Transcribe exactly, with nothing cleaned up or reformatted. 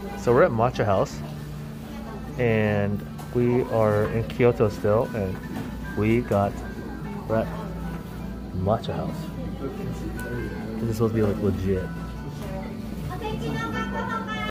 So we're at Maccha House, and we are in Kyoto still, and we got we're at Maccha House. This is supposed to be like legit.